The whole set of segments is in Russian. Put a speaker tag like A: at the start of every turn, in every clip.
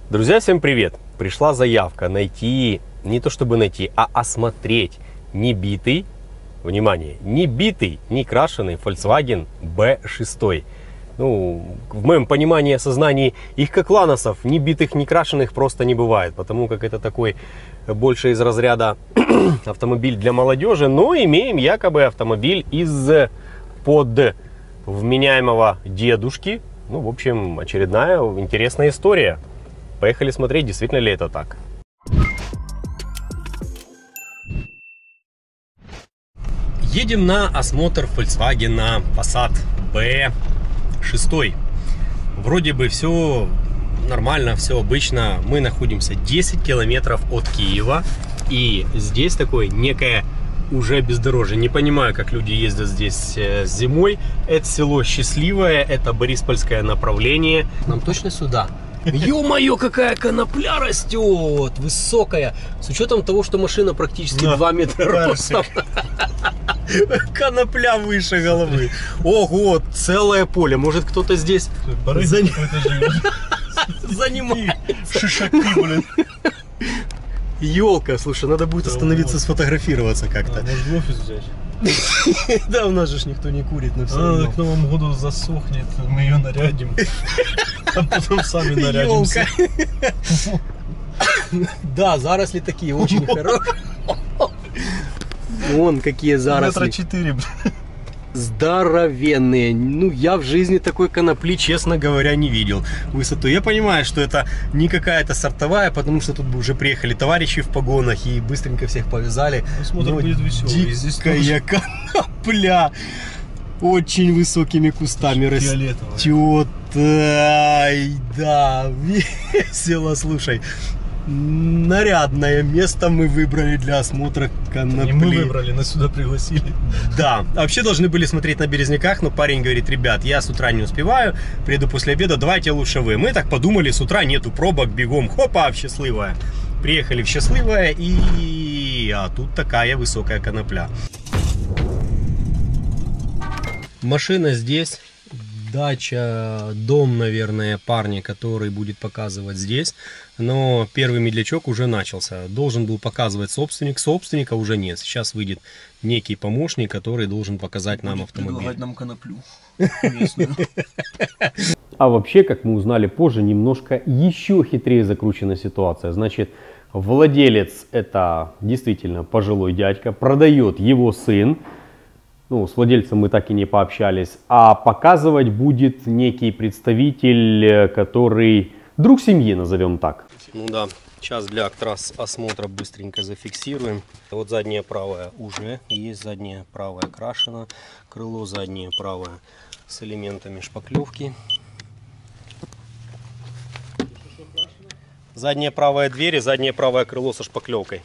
A: Друзья, всем привет! Пришла заявка найти, не то чтобы найти, а осмотреть не битый, внимание, не битый, не крашеный Volkswagen B6. Ну, в моем понимании и осознании их как ланосов, не битых, не крашеных просто не бывает, потому как это такой больше из разряда автомобиль для молодежи, но имеем якобы автомобиль из-под вменяемого дедушки. Ну, в общем, очередная интересная история. Поехали смотреть, действительно ли это так. Едем на осмотр Volkswagen Passat B6. Вроде бы все нормально, все обычно. Мы находимся 10 километров от Киева. И здесь такое некое уже бездорожье. Не понимаю, как люди ездят здесь зимой. Это село Счастливое, это Бориспольское направление. Нам точно сюда? Ё-моё, какая конопля растет! Высокая. С учетом того, что машина практически 2 метра ростом. Конопля выше головы. Ого, целое поле. Может, кто-то здесь занимается.
B: Шишаки, блин.
A: Елка, слушай, надо будет остановиться, сфотографироваться как-то.
B: Может, в офис взять?
A: Да, у нас же никто не курит, но все равно.
B: К Новому году засохнет, мы ее нарядим. А потом сами нарядимся.
A: Да, заросли такие очень хорошие. Вон какие заросли.
B: Метра 4, блин.
A: Здоровенные. Ну, я в жизни такой конопли, честно говоря, не видел. Высоту. Я понимаю, что это не какая-то сортовая, потому что тут бы уже приехали товарищи в погонах и быстренько всех повязали.
B: Смотр будет веселый.
A: Дикая конопля. Очень высокими кустами растет. Ай, да, весело, слушай. Нарядное место мы выбрали для осмотра конопли.
B: Не мы выбрали, нас сюда пригласили.
A: Да, вообще должны были смотреть на Березняках, но парень говорит: ребят, я с утра не успеваю, приеду после обеда, давайте лучше вы. Мы так подумали, с утра нету пробок, бегом, хопа, в Счастливое. Приехали в Счастливое, а тут такая высокая конопля. Машина здесь. Дача, дом, наверное, парня, который будет показывать здесь. Но первый медлячок уже начался. Должен был показывать собственник. Собственника уже нет. Сейчас выйдет некий помощник, который должен показать нам автомобиль.
B: Предлагать нам коноплю местную.
A: А вообще, как мы узнали позже, немножко еще хитрее закручена ситуация. Значит, владелец — это действительно пожилой дядька. Продает его сын. Ну, с владельцем мы так и не пообщались. А показывать будет некий представитель, который друг семьи, назовем так. Ну да, сейчас для осмотра быстренько зафиксируем. Вот задняя правая уже есть, задняя правая крашена. Крыло заднее правое с элементами шпаклевки. Задняя правая дверь и заднее правое крыло со шпаклевкой.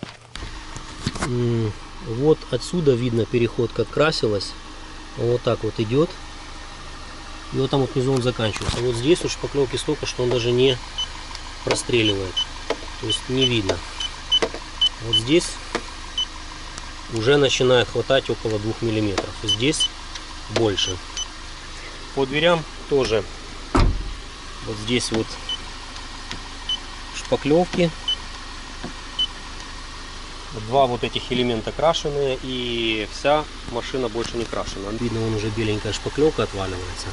A: Вот отсюда видно переход, как красилось. Вот так вот идет. И вот там вот внизу он заканчивается. Вот здесь у шпаклевки столько, что он даже не простреливает. То есть не видно. Вот здесь уже начинает хватать около 2 миллиметров. Здесь больше. По дверям тоже. Вот здесь вот шпаклевки. Два вот этих элемента крашеные, и вся машина больше не крашена. Видно, вон уже беленькая шпаклевка отваливается.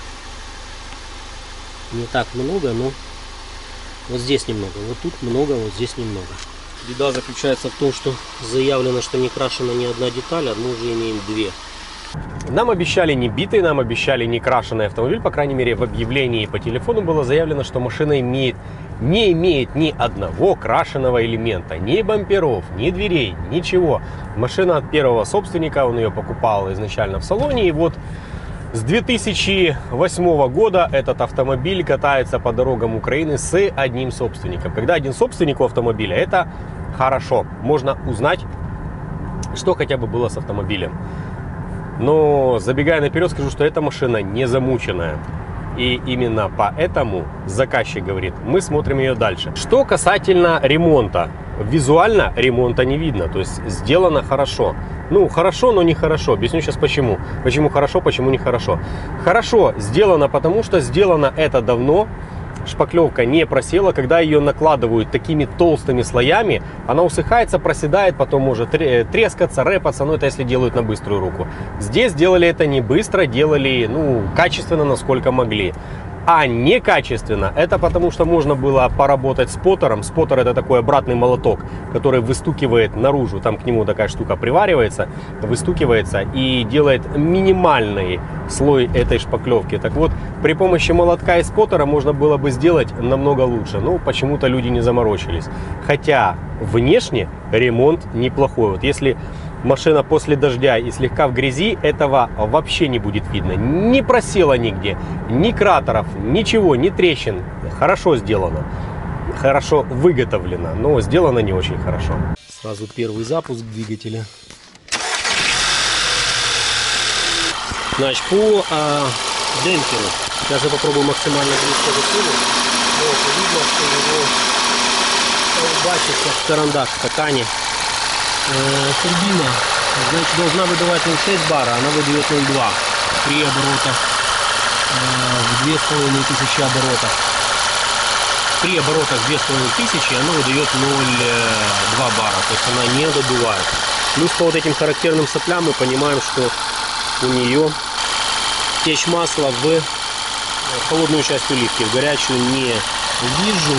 A: Не так много, но вот здесь немного, вот тут много, вот здесь немного. Беда заключается в том, что заявлено, что не крашена ни одна деталь, а мы уже имеем 2. Нам обещали не битый, нам обещали не крашеный автомобиль. По крайней мере, в объявлении по телефону было заявлено, что машина не имеет ни одного крашеного элемента, ни бамперов, ни дверей, ничего. Машина от первого собственника, он ее покупал изначально в салоне. И вот с 2008 года этот автомобиль катается по дорогам Украины с одним собственником. Когда один собственник у автомобиля, это хорошо. Можно узнать, что хотя бы было с автомобилем. Но забегая наперед, скажу, что эта машина не замученная. И именно поэтому заказчик говорит, мы смотрим ее дальше. Что касательно ремонта. Визуально ремонта не видно. То есть сделано хорошо. Ну, хорошо, но не хорошо. Объясню сейчас почему. Почему хорошо, почему не хорошо. Хорошо сделано, потому что сделано это давно.
C: шпаклевка не просела, когда ее накладывают такими толстыми слоями, она усыхается, проседает, потом может трескаться, рэпаться, но это если делают на быструю руку. Здесь делали это не быстро, делали, ну, качественно, насколько могли. А некачественно, это потому что можно было поработать споттером. Споттер — это такой обратный молоток, который выстукивает наружу, там к нему такая штука приваривается, выстукивается и делает минимальный слой этой шпаклевки. Так вот, при помощи молотка и споттера можно было бы сделать намного лучше, но почему-то люди не заморочились. Хотя внешне ремонт неплохой. Вот если машина после дождя и слегка в грязи, этого вообще не будет видно. Не просело нигде, ни кратеров, ничего, ни трещин. Хорошо сделано, хорошо выготовлено, но сделано не очень хорошо.
A: Сразу первый запуск двигателя. Значит, по демпферу. Сейчас я попробую максимально близко засунуть. Вот, видно, что его колбасится в карандаш в стакане. Турбина, значит, должна выдавать 0,6 бара, она выдает 0,2 при оборотах в 2500 оборотов. При оборотах 2500 она выдает 0,2 бара, то есть она не додувает. Плюс по вот этим характерным соплям мы понимаем, что у нее течь масла в холодную часть уливки, в горячую не вижу.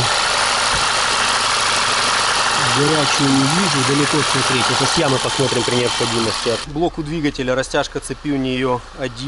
A: Горячую не вижу, далеко смотреть. Это с ямы посмотрим при необходимости. Блоку двигателя растяжка цепи у нее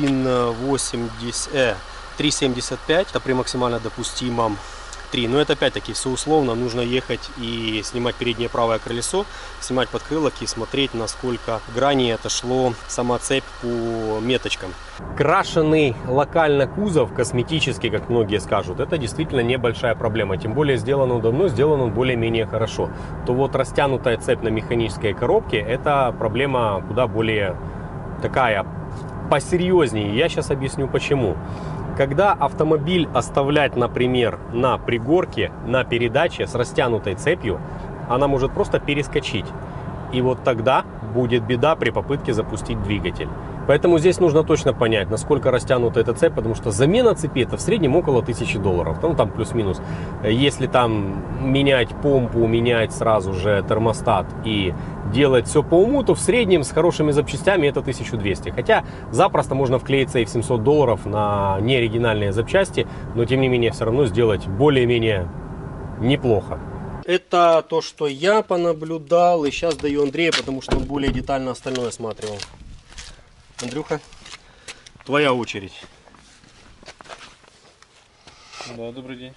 A: 3,75. Это при максимально допустимом 3. Но это опять-таки все условно. Нужно ехать и снимать переднее правое колесо, снимать подкрылок и смотреть, насколько грани отошло сама цепь по меточкам.
C: Крашеный локально кузов, косметически, как многие скажут, это действительно небольшая проблема. Тем более сделан он давно, сделан он более-менее хорошо. То вот растянутая цепь на механической коробке, это проблема куда более такая посерьезнее. Я сейчас объясню почему. Когда автомобиль оставлять, например, на пригорке, на передаче с растянутой цепью, она может просто перескочить. И вот тогда будет беда при попытке запустить двигатель. Поэтому здесь нужно точно понять, насколько растянута эта цепь, потому что замена цепи это в среднем около $1000. Ну там плюс-минус. Если там менять помпу, менять сразу же термостат и делать все по уму, то в среднем с хорошими запчастями это 1200. Хотя запросто можно вклеиться и в $700 на неоригинальные запчасти, но тем не менее все равно сделать более-менее неплохо.
A: Это то, что я понаблюдал, и сейчас даю Андрею, потому что он более детально остальное осматривал. Андрюха, твоя очередь.
B: Да, добрый день.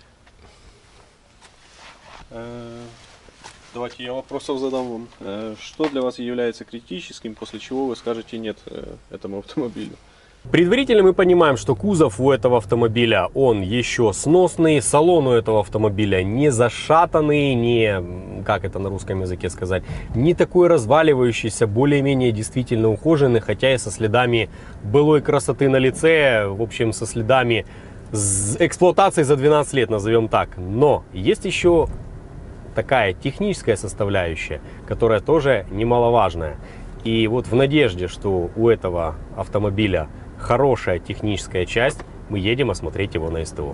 B: Давайте я вопросов задам вам. Что для вас является критическим, после чего вы скажете нет этому автомобилю?
C: Предварительно мы понимаем, что кузов у этого автомобиля, он еще сносный, салон у этого автомобиля не зашатанный, не, как это на русском языке сказать, не такой разваливающийся, более-менее действительно ухоженный, хотя и со следами былой красоты на лице, в общем, со следами эксплуатации за 12 лет, назовем так. Но есть еще такая техническая составляющая, которая тоже немаловажная. И вот в надежде, что у этого автомобиля хорошая техническая часть, мы едем осмотреть его на СТО.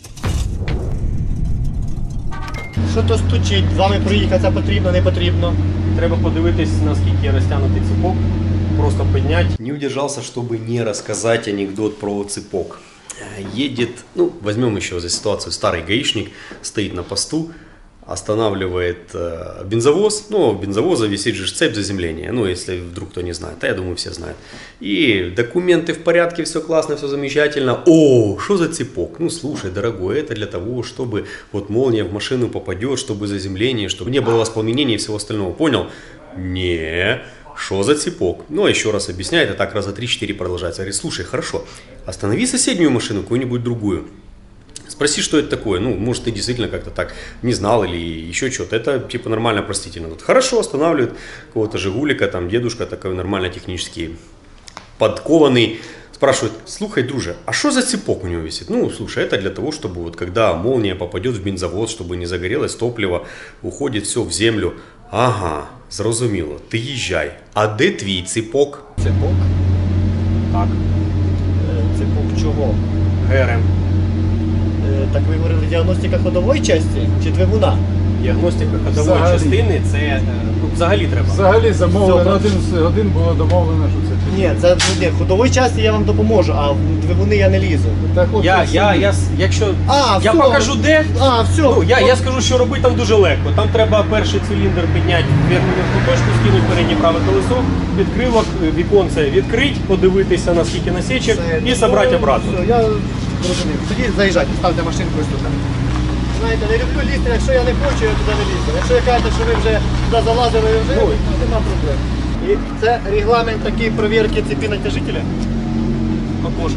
A: Що то стучить, з вами проїхатися потрібно, не потрібно.
C: Треба подивитись, наскільки розтягнутий цепок, просто поднять.
A: Не удержался, чтобы не рассказать анекдот про цепок. Едет, ну, возьмем еще за ситуацию, старый гаишник стоит на посту, останавливает бензовоз, ну, у бензовоза висит же цепь заземления, ну, если вдруг кто не знает, а я думаю, все знают. И документы в порядке, все классно, все замечательно. О, что за цепок? Ну, слушай, дорогой, это для того, чтобы вот молния в машину попадет, чтобы заземление, чтобы не было воспламенения и всего остального. Понял? Не, что за цепок? Ну, а еще раз объясняет, и так раза 3-4 продолжается. Говорит, слушай, хорошо, останови соседнюю машину, какую-нибудь другую. Спроси, что это такое. Ну, может, ты действительно как-то так не знал или еще что-то. Это типа нормально простительно. Вот хорошо, останавливает кого-то Жигулика, там дедушка такой нормально технически подкованный. Спрашивает, слушай, друже, а что за цепок у него висит? Ну, слушай, это для того, чтобы вот когда молния попадет в бензовоз, чтобы не загорелось топливо, уходит все в землю. Ага, зрозуміло, ти їжджай. А де твій цепок?
C: Цепок? Так.
A: Цепок чого?
C: ГРМ.
D: Так ви говорили, діагностика ходової частини чи двигуна?
C: Діагностика ходової
E: Взагалі.
C: частини це взагалі треба.
E: Взагалі замовлено,
D: Все,
E: 1 з годин було домовлено, що це.
D: Ні, це ні, ходової частини я вам допоможу, а в двигуни я не лізу.
E: Так, от
C: Якщо
D: А,
C: я
D: все.
C: покажу де,
D: А, все.
C: ну, я скажу, що робити там дуже легко. Там треба перший циліндр підняти верхню точку, скинути переднє праве колесо, підкрилок, віконце відкрити, подивитися наскільки насічок і зібрати обратно.
D: Все, я зрозумів. Тоді заїжджайте, ставте машинку ось тут. Знаєте, не люблю лізти, якщо я не хочу, я туди не лізу. Якщо ви кажете, що ви вже туди залазили, вже
C: Ну,
D: нема проблем. І це регламент такої перевірки цепі натяжителя?
C: Окошко.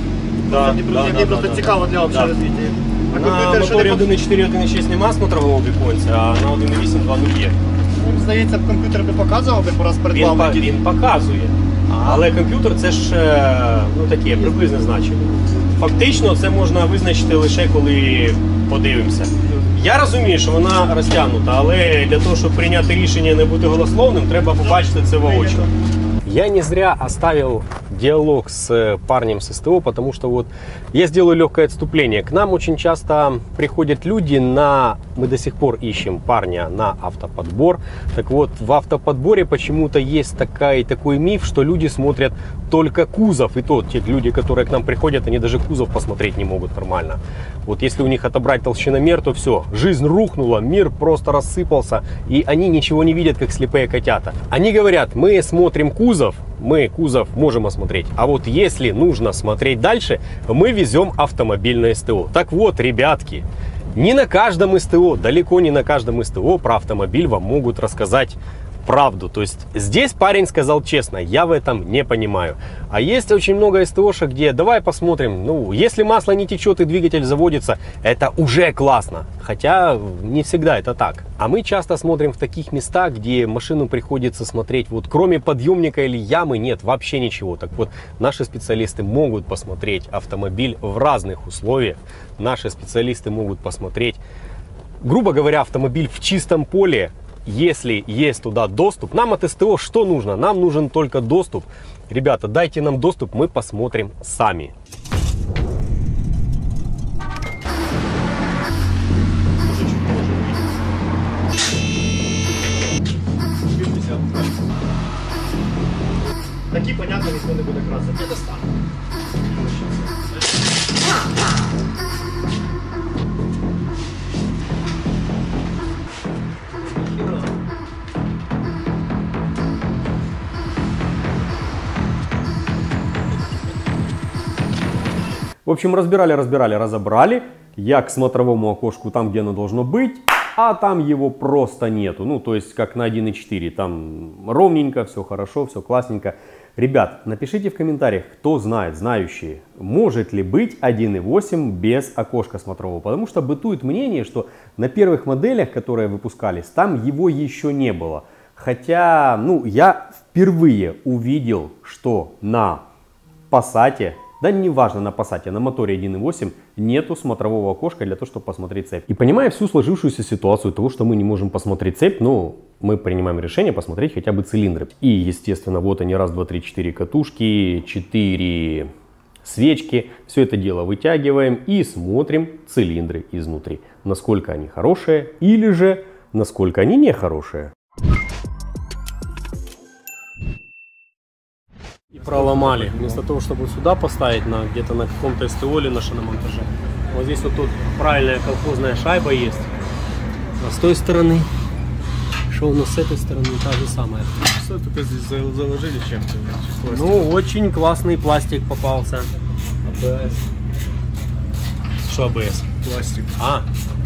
D: Мені просто цікаво для общого розвитку. А
C: На
D: комп'ютер що
C: моторі
D: не
C: 1.4, 1.6 нема смотрового віконця, а на 1.8 2.0 є.
D: Мені здається, комп'ютер би показував би раз перед
C: Він,
D: вами.
C: він показує. Але комп'ютер це ж ну, таке приблизне значення. Фактично це можна визначити лише коли подивимося. Я розумію, що вона розтягнута, але для того, щоб прийняти рішення і не бути голословним, треба побачити це воочию. Я не зря оставил диалог с парнем с СТО, потому что вот я сделаю легкое отступление. К нам очень часто приходят люди мы до сих пор ищем парня на автоподбор. Так вот, в автоподборе почему-то есть такой миф, что люди смотрят только кузов. И то, те люди, которые к нам приходят, они даже кузов посмотреть не могут нормально. Вот если у них отобрать толщиномер, то все, жизнь рухнула, мир просто рассыпался, и они ничего не видят, как слепые котята. Они говорят, мы смотрим кузов, мы кузов можем осмотреть, а вот если нужно смотреть дальше, мы везем автомобиль на СТО. Так вот, ребятки, не на каждом СТО, далеко не на каждом СТО про автомобиль вам могут рассказать правду. То есть здесь парень сказал честно, я в этом не понимаю. А есть очень много СТОшек, где давай посмотрим, ну, если масло не течет и двигатель заводится, это уже классно. Хотя не всегда это так. А мы часто смотрим в таких местах, где машину приходится смотреть, вот кроме подъемника или ямы нет вообще ничего. Так вот, наши специалисты могут посмотреть автомобиль в разных условиях. Наши специалисты могут посмотреть, грубо говоря, автомобиль в чистом поле. Если есть туда доступ, нам от СТО что нужно? Нам нужен только доступ. Ребята, дайте нам доступ, мы посмотрим сами.
D: Такі, понятно, ніхто не буде красити. Я достану.
C: В общем, разобрали. Я к смотровому окошку там, где оно должно быть, а там его просто нету. Ну, то есть, как на 1.4. Там ровненько, все хорошо, все классненько. Ребят, напишите в комментариях, кто знает, знающие, может ли быть 1.8 без окошка смотрового. Потому что бытует мнение, что на первых моделях, которые выпускались, там его еще не было. Хотя, ну, я впервые увидел, что на Passat, да неважно на Passat, на моторе 1.8 нету смотрового окошка для того, чтобы посмотреть цепь. И понимая всю сложившуюся ситуацию того, что мы не можем посмотреть цепь, ну, мы принимаем решение посмотреть хотя бы цилиндры. И, естественно, вот они, 1, 2, 3, 4 катушки, 4 свечки. Все это дело вытягиваем и смотрим цилиндры изнутри. Насколько они хорошие или же насколько они нехорошие. И проломали. Вместо того, чтобы сюда поставить, где-то на каком-то СТО или на шиномонтаже. Вот здесь вот тут правильная колхозная шайба есть. А с той стороны, что у нас с этой стороны, та же самая.
B: Что это здесь заложили чем-то?
C: Ну, очень классный пластик попался.
B: АБС.
C: Что АБС?
B: Пластик.
C: А.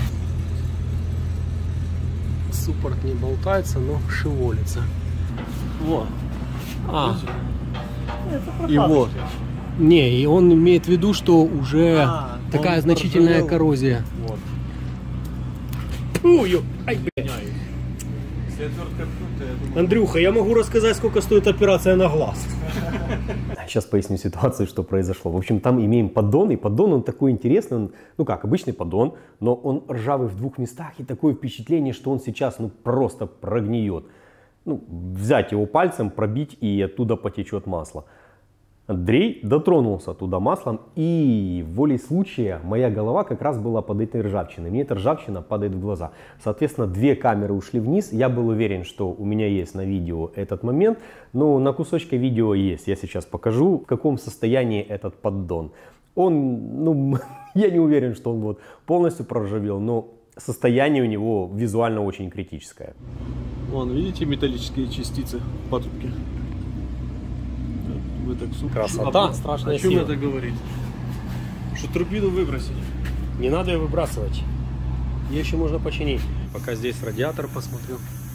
C: Суппорт не болтается, но шевелится. Вот. А. И вот. Не, и он имеет в виду, что уже такая значительная коррозия.
B: Вот.
C: Ой, ай, блядь. Андрюха, я могу рассказать, сколько стоит операция на глаз. Сейчас поясню ситуацию, что произошло. В общем, там имеем поддон, и поддон он такой интересный, он, ну как, обычный поддон, но он ржавый в двух местах, и такое впечатление, что он сейчас, ну, просто прогниет. Ну, взять его пальцем, пробить, и оттуда потечет масло. Андрей дотронулся туда маслом, и волей случая моя голова как раз была под этой ржавчиной. Мне эта ржавчина падает в глаза. Соответственно, 2 камеры ушли вниз. Я был уверен, что у меня есть на видео этот момент. Но на кусочке видео есть. Я сейчас покажу, в каком состоянии этот поддон. Он, ну, я не уверен, что он вот полностью проржавел, но состояние у него визуально очень критическое.
B: Вон, видите металлические частицы в патрубке? Вы так
C: Красота, страшная
B: О чем
C: сила.
B: это говорит? Что турбину выбросить?
C: Не надо ее выбрасывать. Ее еще можно починить. Пока здесь радиатор посмотрю.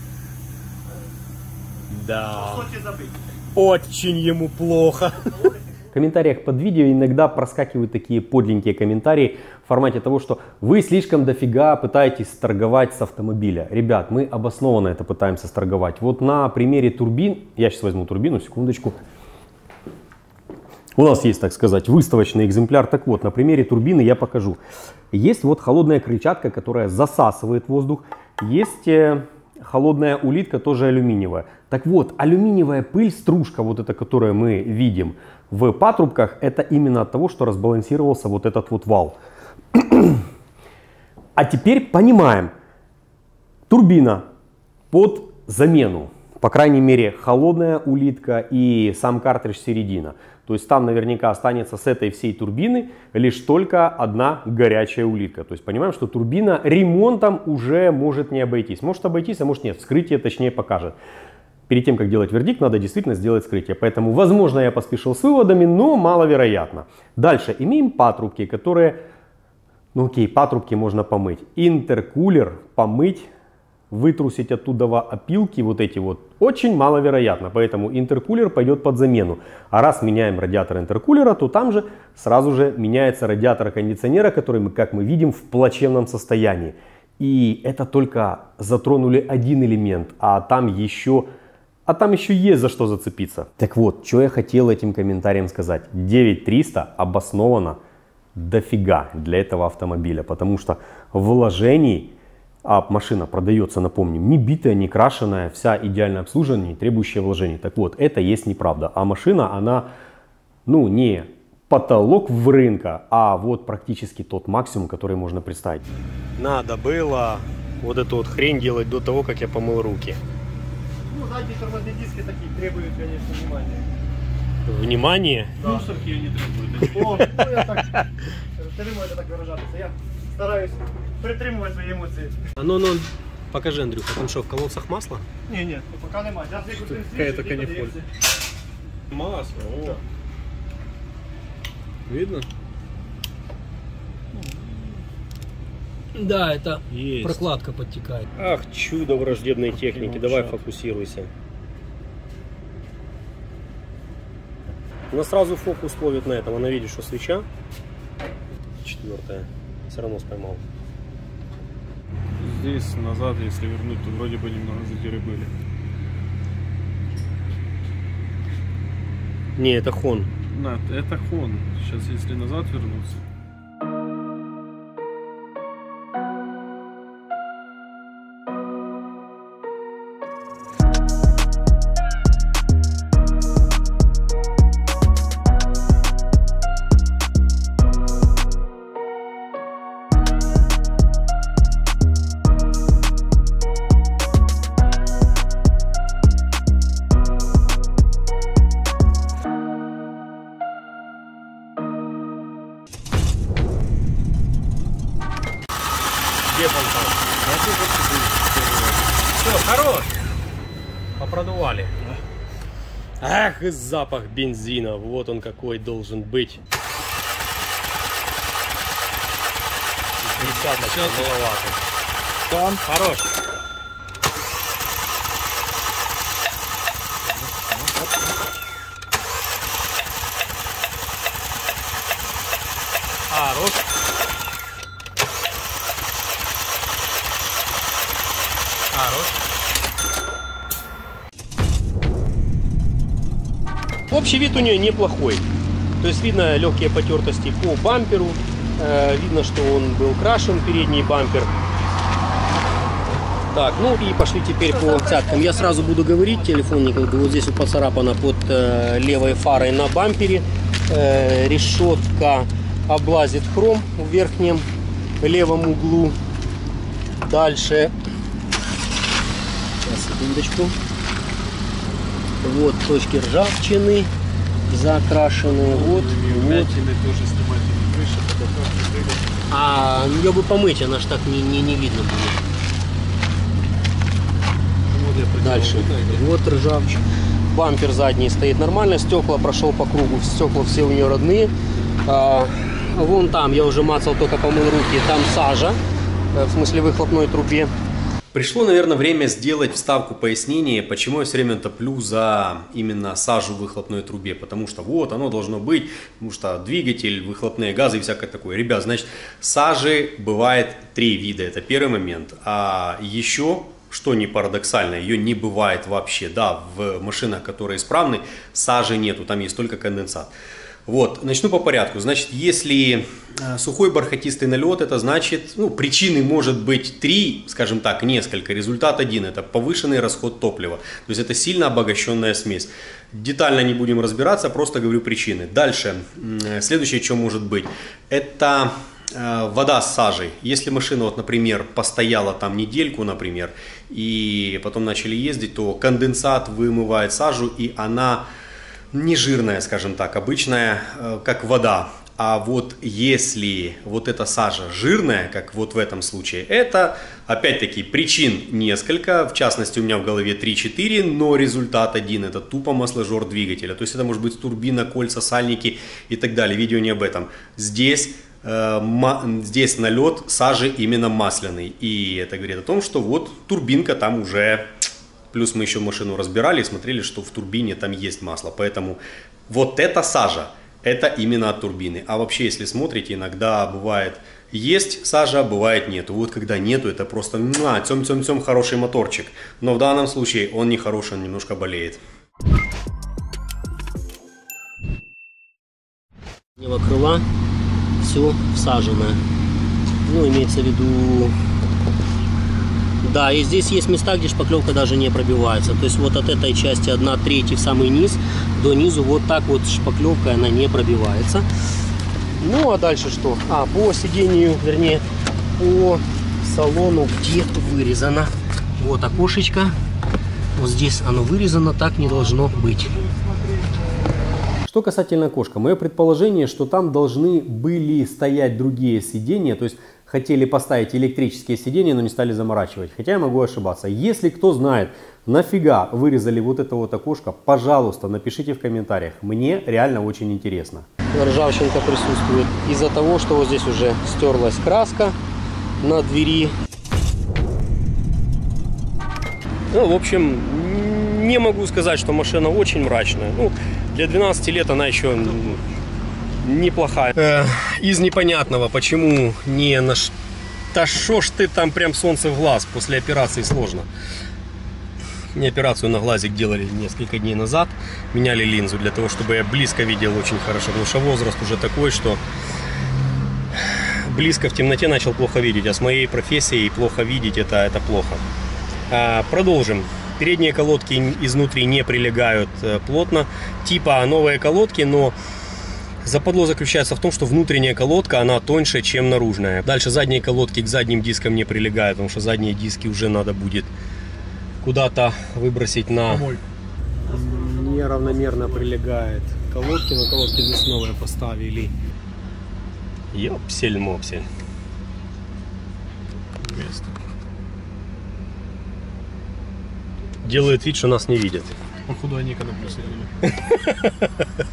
C: Да. Очень ему плохо. В комментариях под видео иногда проскакивают такие подленькие комментарии в формате того, что вы слишком дофига пытаетесь торговать с автомобиля. Ребят, мы обоснованно это пытаемся торговать. Вот на примере турбин, я сейчас возьму турбину, секундочку. У нас есть, так сказать, выставочный экземпляр. Так вот, на примере турбины я покажу. Есть вот холодная крыльчатка, которая засасывает воздух. Есть холодная улитка, тоже алюминиевая. Так вот, алюминиевая пыль, стружка, вот эта, которую мы видим в патрубках, это именно от того, что разбалансировался вот этот вот вал. А теперь понимаем, турбина под замену. По крайней мере, холодная улитка и сам картридж середина. То есть там наверняка останется с этой всей турбины лишь только одна горячая улитка. То есть понимаем, что турбина ремонтом уже может не обойтись. Может обойтись, а может нет. Вскрытие точнее покажет. Перед тем, как делать вердикт, надо действительно сделать вскрытие. Поэтому, возможно, я поспешил с выводами, но маловероятно. Дальше имеем патрубки, которые... Ну окей, патрубки можно помыть. Интеркулер помыть, вытрусить оттуда опилки вот эти вот очень маловероятно, поэтому интеркулер пойдет под замену. А раз меняем радиатор интеркулера, то там же сразу же меняется радиатор кондиционера, который, как мы видим, в плачевном состоянии. И это только затронули один элемент, а там еще есть за что зацепиться. Так вот, что я хотел этим комментарием сказать. 9300 обоснованно дофига для этого автомобиля, потому что вложений... А машина продается, напомним, не битая, не крашеная, вся идеально обслуженная, не требующая вложений. Так вот, это есть неправда. А машина, она, ну, не потолок в рынка, а вот практически тот максимум, который можно представить. Надо было вот эту вот хрень делать до того, как я помыл руки.
D: Ну, задние тормозные диски такие требуют, конечно, внимания.
C: Внимание?
D: Да.
B: Мусорки не требуют.
D: О, ну я так, можете так выражатися. Я стараюсь притримувати свої емоції.
C: А ну, покажи, Андрюха, там что, в колодцах масло?
D: Ні, поки немає. Зараз викрутимо
B: Какая-то
D: свічку і
B: канифоль.
D: подивимося.
B: Масло, о. Видно?
A: Да, это
C: Есть.
A: прокладка подтекает.
C: Ах, чудо враждебной техники, давай
B: молчат.
C: фокусируйся. Она сразу фокус ловит на этом, она видит, что свеча 4-я, все равно споймал.
B: Здесь назад, если вернуть, то вроде бы немного задиры были.
C: Не, это хон.
B: На, это хон. Сейчас, если назад вернуться.
C: Где фонтан? Все, хорош. Попродували. Ах, и запах бензина. Вот он какой должен быть. Десяточка маловато. Там хорош. Хорош. Хорош. Общий вид у нее неплохой. То есть видно легкие потертости по бамперу. Видно, что он был крашен, передний бампер.
A: Так, ну и пошли теперь по цяткам. Я сразу буду говорить, телефонник вот здесь вот поцарапано под левой фарой на бампере. Решетка облазит хром в верхнем левом углу. Дальше, сейчас, секундочку. Вот точки ржавчины закрашенные. Вот. А ее бы помыть, она ж так не видно будет. Дальше. Вот ржавчина. Бампер задний стоит нормально, стекла прошел по кругу, стекла все у нее родные. Вон там, я уже мацал, только помыл руки, там сажа, в смысле выхлопной трубе.
C: Пришло, наверное, время сделать вставку пояснения, почему я все время топлю за именно сажу в выхлопной трубе. Потому что вот оно должно быть, потому что двигатель, выхлопные газы и всякое такое. Ребят, значит, сажи бывает 3 вида, это первый момент. А еще, что не парадоксально, ее не бывает вообще. Да, в машинах, которые исправны, сажи нету, там есть только конденсат. Вот, начну по порядку. Значит, если сухой бархатистый налет, это значит, ну, причины может быть 3, скажем так, несколько. Результат 1, это повышенный расход топлива. То есть это сильно обогащенная смесь. Детально не будем разбираться, просто говорю причины. Дальше, следующее, что может быть, это вода с сажей. Если машина, вот, например, постояла там недельку, например, и потом начали ездить, то конденсат вымывает сажу, и она не жирная, скажем так, обычная, как вода. А вот если вот эта сажа жирная, как вот в этом случае, это, опять-таки, причин несколько. В частности, у меня в голове 3-4, но результат 1. Это тупо масложор двигателя. То есть это может быть турбина, кольца, сальники и так далее. Видео не об этом. Здесь налет сажи именно масляный. И это говорит о том, что вот турбинка там уже... Плюс мы еще машину разбирали и смотрели, что в турбине там есть масло. Поэтому вот эта сажа, это именно от турбины. А вообще, если смотрите, иногда бывает есть сажа, бывает нету. Вот когда нету, это просто тем-тем-тем хороший моторчик. Но в данном случае он не хороший, он немножко болеет.
A: Левого крыла все всаженное. Ну, имеется в виду... Да, и здесь есть места, где шпаклевка даже не пробивается. То есть вот от этой части 1/3 в самый низ до низу вот так вот шпаклевкой она не пробивается. Ну а дальше что? По сидению, вернее, по салону где вырезано. Вот окошечко. Вот здесь оно вырезано, так не должно быть.
C: Что касательно окошка, мое предположение, что там должны были стоять другие сиденья, то есть хотели поставить электрические сиденья, но не стали заморачивать. Хотя я могу ошибаться. Если кто знает, нафига вырезали вот это вот окошко, пожалуйста, напишите в комментариях. Мне реально очень интересно.
A: Ржавчинка присутствует из-за того, что вот здесь уже стерлась краска на двери. Ну, в общем, не могу сказать, что машина очень мрачная. Ну, для 12 лет она еще неплохая. Из непонятного, почему не наш... Да шо ж ты там прям солнце в глаз, после операции сложно. Мне операцию на глазик делали несколько дней назад. Меняли линзу для того, чтобы я близко видел очень хорошо. Потому что возраст уже такой, что близко в темноте начал плохо видеть. А с моей профессией плохо видеть это плохо. Продолжим. Передние колодки изнутри не прилегают плотно. Типа новые колодки, но западло заключается в том, что внутренняя колодка, она тоньше, чем наружная. Дальше задние колодки к задним дискам не прилегают, потому что задние диски уже надо будет куда-то выбросить на... Неравномерно прилегает колодки, но колодки здесь новые поставили. Ёпсель-мопсель. Делают вид, что нас не видят.
B: Походу они когда присоединили.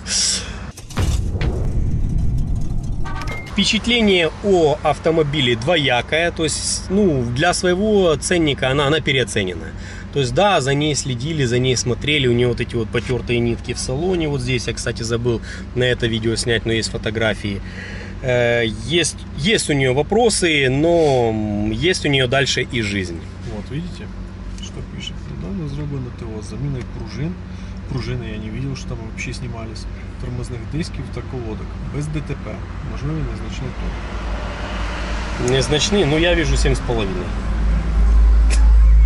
A: Впечатление о автомобиле двоякое, то есть, ну, для своего ценника она переоценена. То есть, да, за ней следили, за ней смотрели, у нее вот эти вот потертые нитки в салоне, вот здесь, я, кстати, забыл на это видео снять, но есть фотографии. Есть у нее вопросы, но есть у нее дальше и жизнь.
B: Вот, видите, что пишет? Недавно сделано ТО с заменой пружин. Пружины я не видел, что там вообще снимались. Тормозных дисків та колодок. Без ДТП. Можливий незначний ток.
A: Незначный, но я вижу 7,5.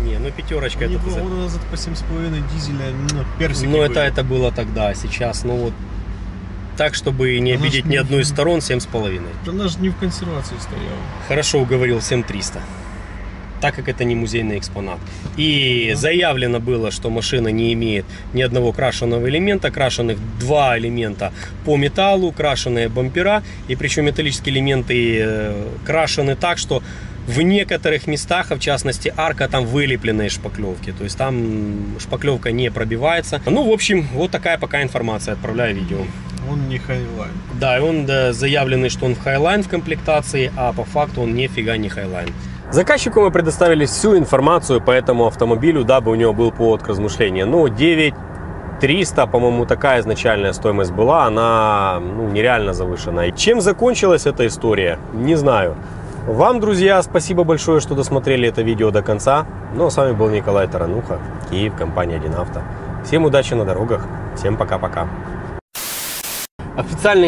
C: Не, ну пятерочка
B: Они
C: это...
B: 2 года назад по 7,5 дизеля, ну, персики
C: Ну
B: были.
C: это было тогда, сейчас, ну вот... Так, чтобы не
B: Она ж
C: обидеть
B: не-
C: ни одну из сторон, 7,5.
B: Она же не в консервации стояла.
C: Хорошо уговорил 7300. Так как это не музейный экспонат. И заявлено было, что машина не имеет ни одного крашеного элемента, крашеных 2 элемента по металлу, крашеные бампера, и причем металлические элементы крашены так, что в некоторых местах, а в частности арка, там вылепленные шпаклевки, то есть там шпаклевка не пробивается. Ну, в общем, вот такая пока информация, отправляю видео.
B: Он не Highline.
C: Да, и он заявленный, что он в Highline в комплектации, а по факту он нифига не Highline. Заказчику мы предоставили всю информацию по этому автомобилю, дабы у него был повод к размышлению. Ну, 9300, по-моему, такая изначальная стоимость была, она нереально завышена. И чем закончилась эта история, не знаю. Вам, друзья, спасибо большое, что досмотрели это видео до конца. Ну, а с вами был Николай Тарануха, Киев, компания 1Авто. Всем удачи на дорогах, всем пока-пока. Официальный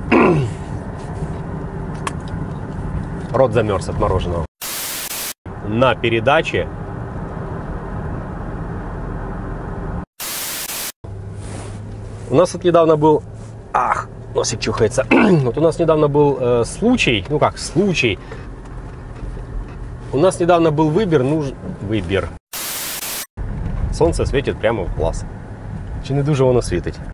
C: Рот замерз от мороженого. На передаче у нас вот недавно был... Ах, носик чухается. Вот у нас недавно был случай, ну как случай. У нас недавно был вибір. Сонце світить прямо в глаз. Чи не дуже воно світить?